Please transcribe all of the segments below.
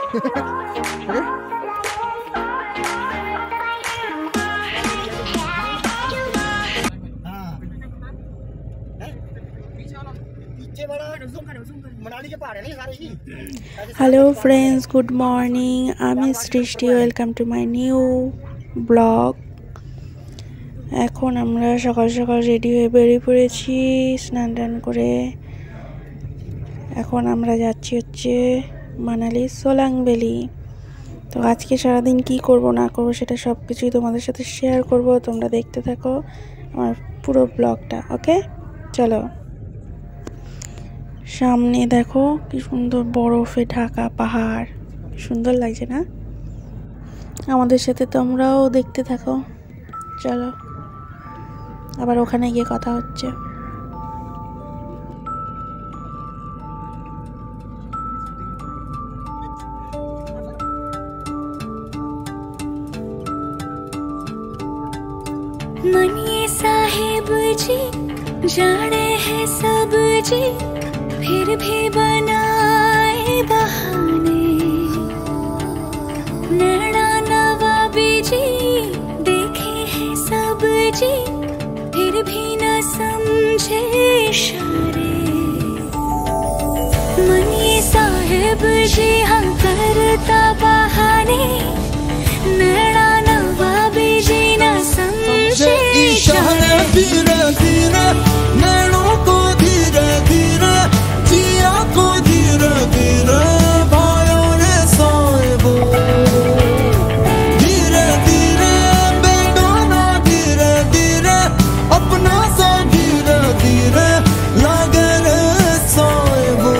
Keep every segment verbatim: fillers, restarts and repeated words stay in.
Hello friends, good morning. आमी Srishti, welcome to my new blog. এখন আমরা সকাল সকাল রেডি হয়ে বেরিয়ে পড়েছি স্নান টান করে। এখন আমরা যাচ্ছি হচ্ছে মানালি সোলাং ভ্যালি। তো আজকে সারাদিন কি করব না করব সেটা সব কিছুই তোমাদের সাথে শেয়ার করব। তোমরা দেখতে থাকো আমার পুরো ব্লগটা। ওকে, চলো। সামনে দেখো কি সুন্দর বরফে ঢাকা পাহাড়, সুন্দর লাগছে না? আমাদের সাথে তোমরাও দেখতে থাকো। চলো, আবার ওখানে গিয়ে কথা হচ্ছে। मनिए साहिब जी जाने हैं सब जी, फिर भी बनाए बहाने। नैना नवाबी जी देखे हैं सब जी, फिर भी न समझे इशारे। मनिए साहिब जी हाँ करता बहाने, नैना नवाबी जी न समझे इशारे। धीरे धीरे नैनों को धीरे धीरे, जिया को धीरे धीरे भाइयों ने साहिबो। धीरे धीरे बेगाना धीरे धीरे, अपना सा धीरे धीरे लागे रे साहिबो।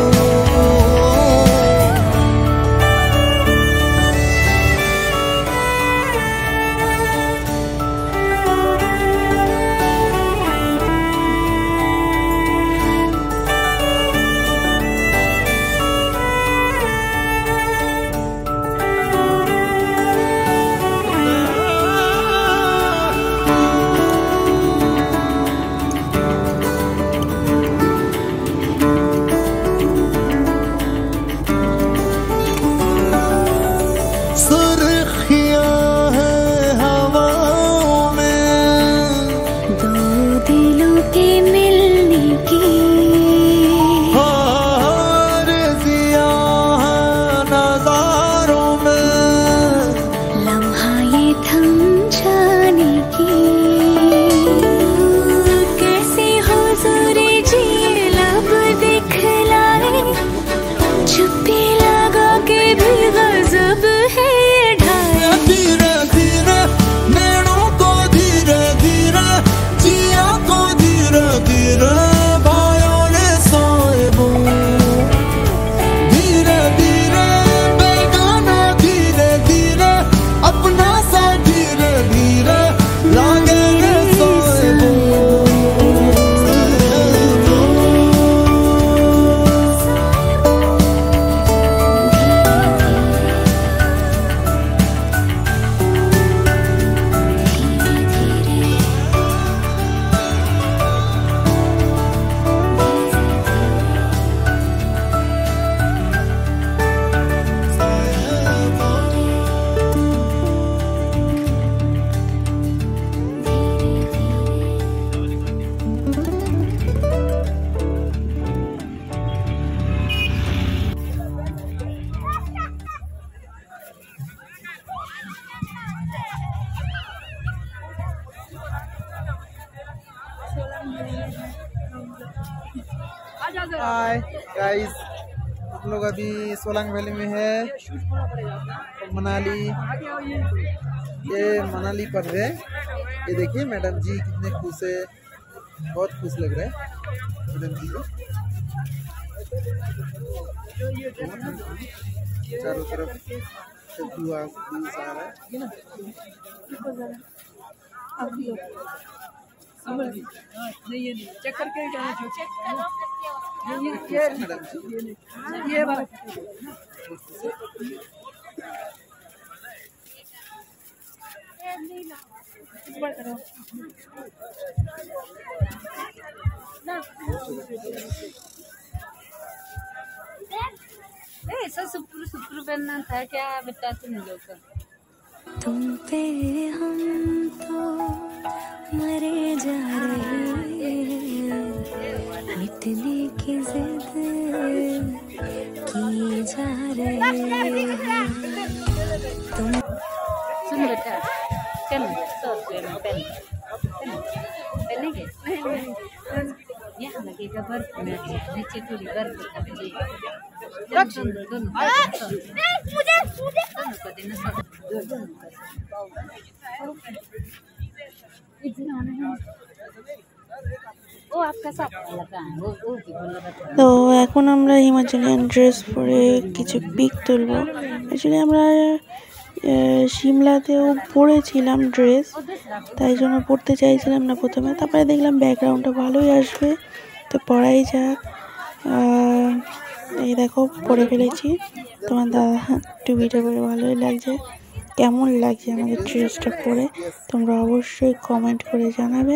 हाय गाइस, हम लोग अभी सोलांग वैली में है, मनाली। ये मनाली पर है। ये देखिए मैडम जी कितने खुश है, बहुत खुश लग रहे हैं मैडम जी को। चारों तरफ धुआं आ रहा है। नहीं ये नहीं चेक करके ही जाना चाहिए। चेक करो, ये ये मैडम जी ये बात इस बार करो ना। ऐसा सुपर सुपर बनना था क्या बेटा तुम लोग का? तुम पे हम तो मरे जा रहे हैं, मिटने की जिद किए जा रहे हैं। तुम सुन बेटा, पेन सौ रुपये में पेन पेन लेंगे? यहाँ लगेगा बर्फ में, नीचे पूरी बर्फ लगेगी। दोनों दोनों दोनों को देना सब। वो आपका साथ लगा है, वो वो भी बोल रहा था। তো এখন আমরা হিমাচলিয়ান ড্রেস পরে কিছু পিক তুলব। অ্যাকচুয়ালি আমরা সিমলাতেও পরেছিলাম ড্রেস, তাই জন্য পরতে চাইছিলাম না প্রথমে, তারপরে দেখলাম ব্যাকগ্রাউন্ডটা ভালোই আসবে তো পরাই যাক। এই দেখো পরে ফেলেছি। তোমার দাদা টুপিটা পরে ভালোই লাগছে। কেমন লাগছে আমাদের ড্রেসটা পরে তোমরা অবশ্যই কমেন্ট করে জানাবে।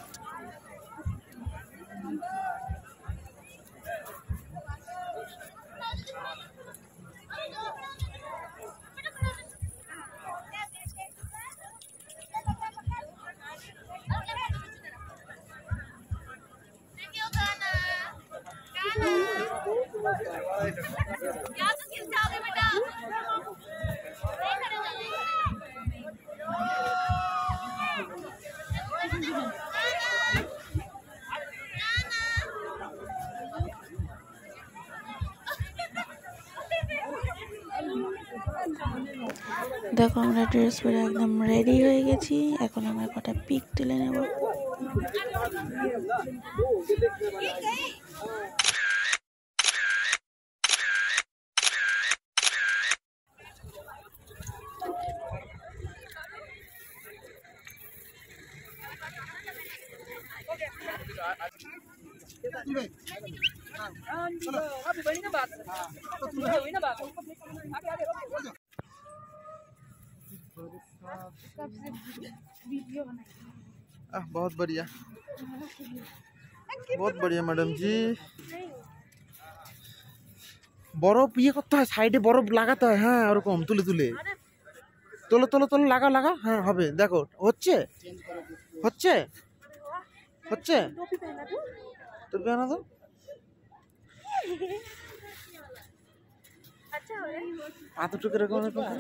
দেখো আমরা ড্রেস পরে একদম রেডি হয়ে গেছি, এখন আমরা কটা পিক তুলে নেব। आह, बहुत बढ़िया बहुत बढ़िया मैडम जी। बरफ ये करते है, साइडे बरफ लागाते है। हाँ ওরকম তুলে তুলে তোলো তোলো তোলো লাগা লাগা। হ্যাঁ হবে, দেখো হচ্ছে হচ্ছে হচ্ছে তো পहना दो। हाथ उठो के रखो ना तो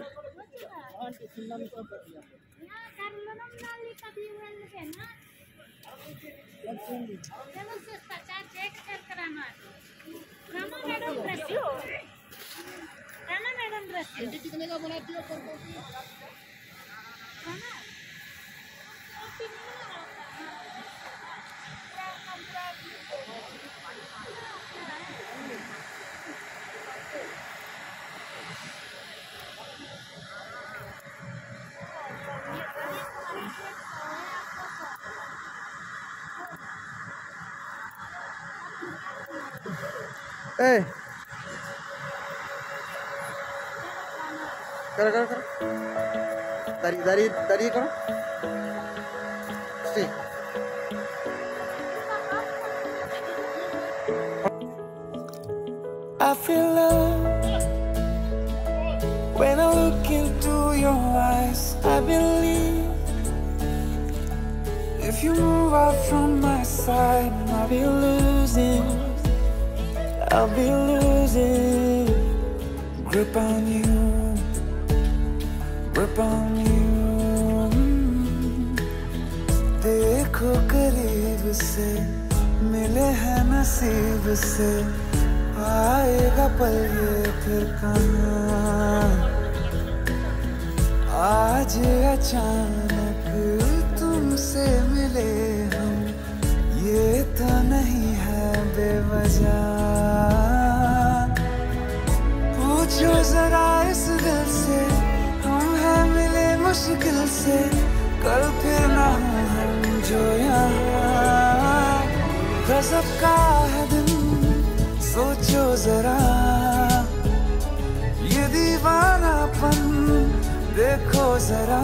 कितने का बनाती हो? ए करो करो करो दारी दारी दारी करो ठीक। I feel love when I look into your eyes. I believe if you move out from my side, I'll be losing. I'll be losing grip on you, grip on you. देखो करीब से मिले हैं नसीब से, आएगा पल ये फिर कहाँ। आज अचानक तुमसे मिले हम, ये तो नहीं है बेवजह। पूछो जरा इस दिल से, हम हैं मिले मुश्किल से, कल फिर ना हो हम जो यहाँ। गजब का है दिन सोचो जरा, ये दीवानापन देखो जरा।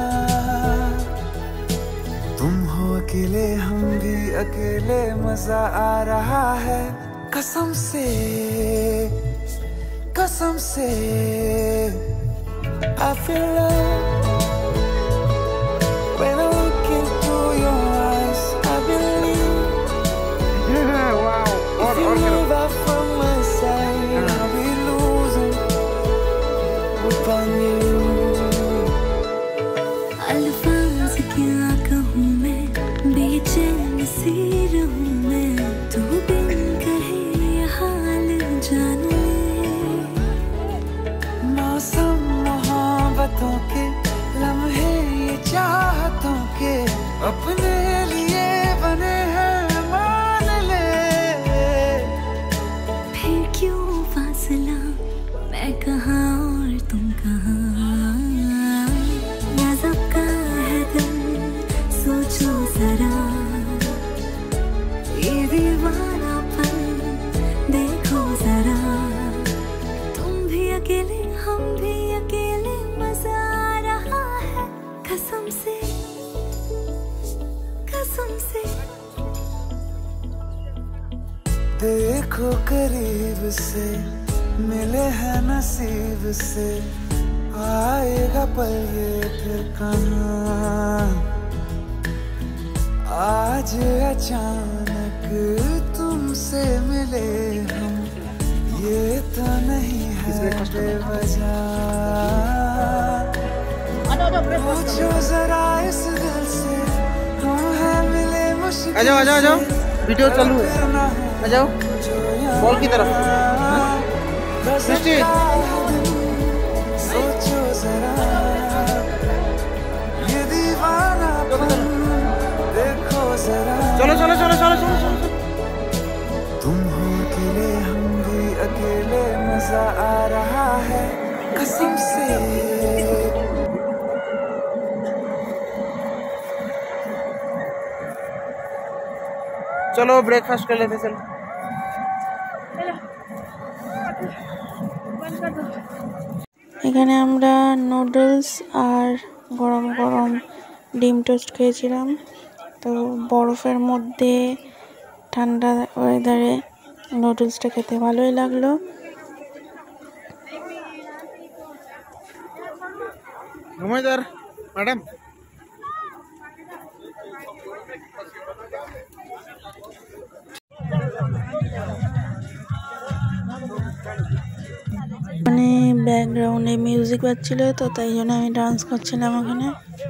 तुम हो अकेले हम भी अकेले, मजा आ रहा है कसम से कसम से I feel love when I look into your eyes. I believe wow. if you move out from my side, I'll be losing upon you. अल्फाज क्या कहूँ मैं, बेचैन सी रहूँ मैं, तू बिन कहे ये हाल जान ले। मौसम मोहब्बतों के लम्हे ये चाहतों के अपने लिए बने हैं, मान ले। फिर क्यों फासला, मैं कहाँ और तुम कहाँ, गज़ब का है दिल सोचो जरा, ये दीवानापन देखो जरा, तुम भी अकेले हम भी अकेले, मजा आ रहा है कसम से कसम से। देखो करीब से मिले हैं नसीब से, आएगा पल ये फिर कहाँ, आज अचानक तुमसे मिले हम, ये तो नहीं है बेवजह। पूछो जरा इस दिल से, हम हैं मिले मुश्किल। आ जाओ आ जाओ आ जाओ, वीडियो चालू है, आ जाओ बॉल की तरफ। सृष्टि सोचो जरा ये दीवानापन देखो जरा। चलो चलो चलो चलो चलो चलो। तुम हो अकेले हम भी अकेले, मजा आ रहा है कसम से। चलो ब्रेकफास्ट कर लेते चलो। এখানে আমরা নুডলস আর গরম গরম ডিম টোস্ট খেয়েছিলাম। তো বরফের মধ্যে ঠান্ডা ওয়েদারে নুডলসটা খেতে ভালোই লাগলো। घूमो इधर मैडम। মানে ব্যাকগ্রাউন্ডে মিউজিক বাজছিল, তো তাই জন্য আমি ডান্স করছিলাম ওখানে।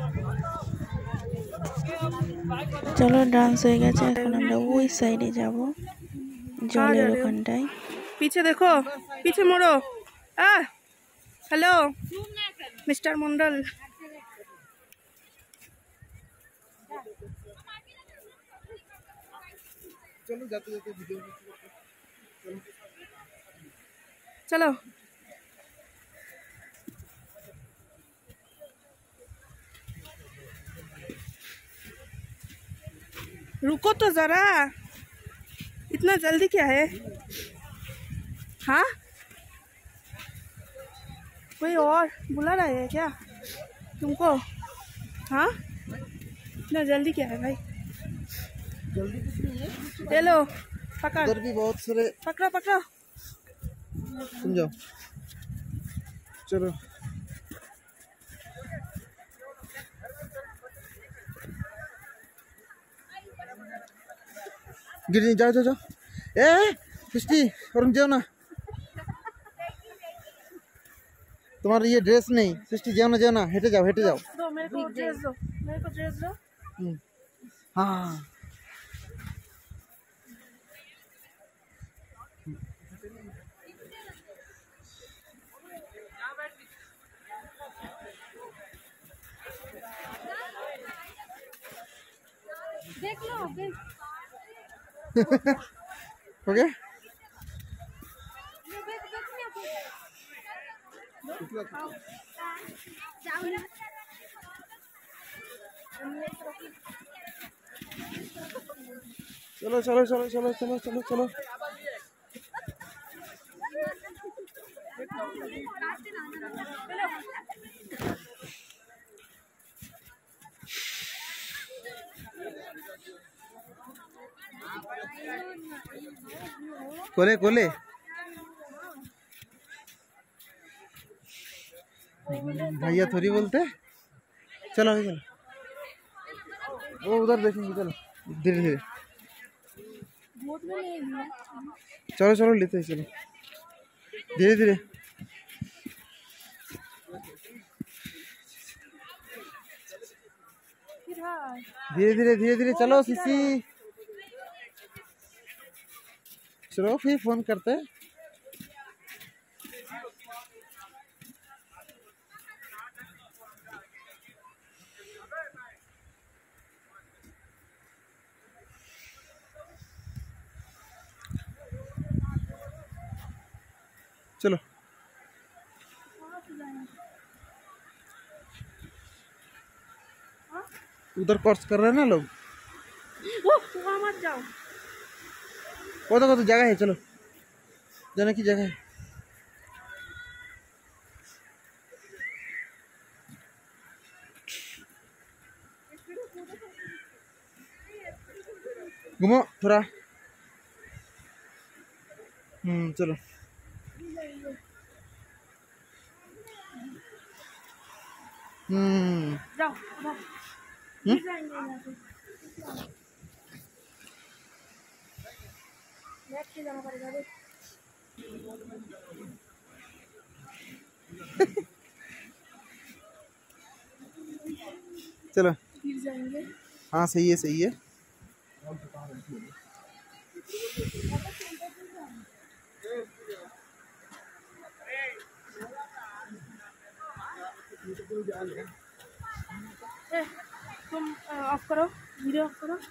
চলো ডান্স হয়ে গেছে, এখন আমরা ওই সাইডে যাব, জলের ওখানটায়। पीछे देखो, पीछे मोड़ो। आ हेलो मिस्टर मंडल। चलो जाते जाते वीडियो चलो रुको तो जरा, इतना जल्दी क्या है? हाँ कोई और बुला रहा है क्या तुमको? हाँ इतना जल्दी क्या है भाई? जल्दी कुछ नहीं है। ले लो पकड़, उधर भी बहुत सारे, पकड़ो पकड़ो। समझो चलो। गिर जाओ जाओ जाओ। ए सृष्टि और जाओ ना, तुम्हारा ये ड्रेस नहीं। सृष्टि जाओ ना जाओ ना, हेटे जाओ हेटे जाओ। दो मेरे को ड्रेस दो, मेरे को ड्रेस दो। हाँ देख लो देख। हो गया। चलो चलो चलो चलो चलो चलो चलो। कोले कोले भैया थोड़ी बोलते। चलो अभी चलो, वो उधर देखेंगे। चलो धीरे धीरे, चलो चलो लेते हैं, चलो धीरे धीरे धीरे धीरे धीरे धीरे चलो सीसी। चलो फिर फोन करते हैं। चलो उधर क्रॉस कर रहे हैं ना लोग। वहाँ मत जाओ, वो तो तो जगह है, चलो जाने की जगह है। घूमो थोड़ा। हम्म चलो हम्म जाओ उधर। हम्म? जाएंगे यहाँ से। बैठ के जाना पड़ेगा देख। चलो गिर जाएंगे। हाँ सही है सही है। ए, तुम ऑफ करो, वीडियो ऑफ करो।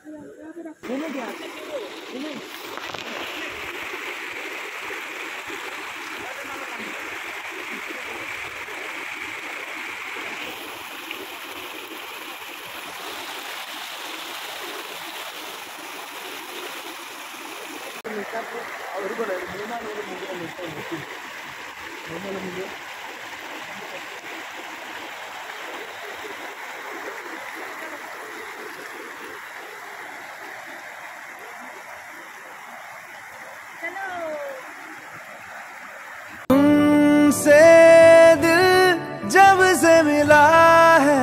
तुमसे दिल जब से मिला है,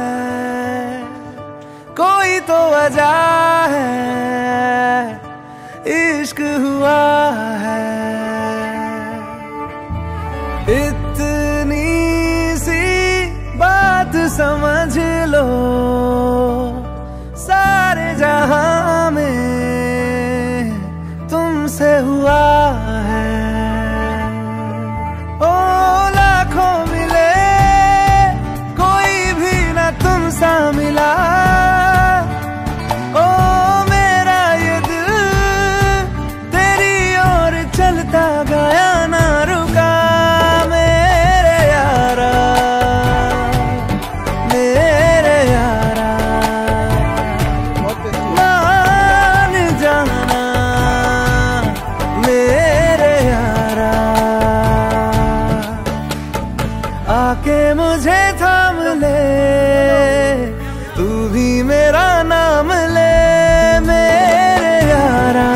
कोई तो वजह है, इश्क हुआ है। इतनी सी बात समझ लो, सारे जहां में तुमसे हुआ है। ओ लाखों मिले, कोई भी ना तुम सा मिला। ओ मेरा ये दिल तेरी ओर चलता गया, ना रुका मेरे यारा, मेरे यारा। मान जाना मेरे यारा, आके मुझे थाम ले, तू भी मेरा नाम ले मेरे यारा।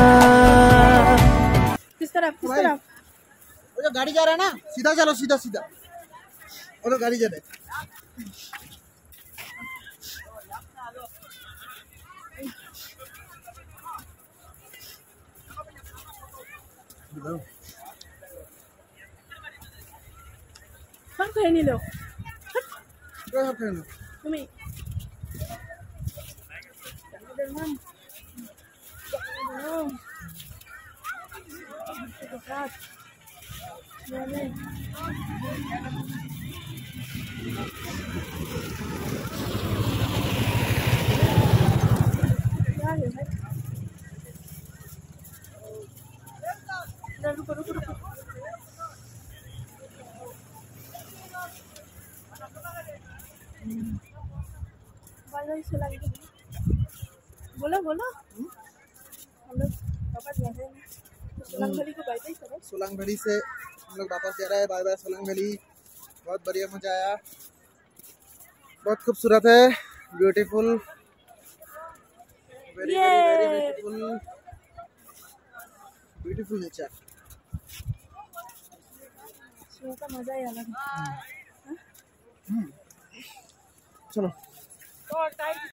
किस तरफ किस तरफ? वो जो गाड़ी जा रहा है ना, सीधा चलो, सीधा सीधा। वो तो गाड़ी जा रहा है। हम कहीं नहीं लो क्या करना? तुम्हें रुको रुको रुको। बोलो बोलो, हम लोग वापस जा रहे हैं सोलंग वैली को। बाय बाय करो। सोलंग वैली से हम लोग वापस जा रहे हैं। Bye bye Solang valley. बहुत बढ़िया मजा आया, बहुत खूबसूरत है, beautiful, very very very beautiful, beautiful nature. इसमें का मजा ही अलग है। चलो।